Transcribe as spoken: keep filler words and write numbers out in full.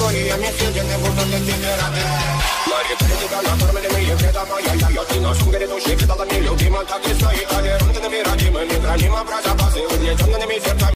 категориями съедены, будто для тебя рады. Мария, тебя накормленные предавая я, я ты нашим грядущим предалами любима, так и стоит, а вернутыми родимыми, храним образ запасы, угнетенными сердцами.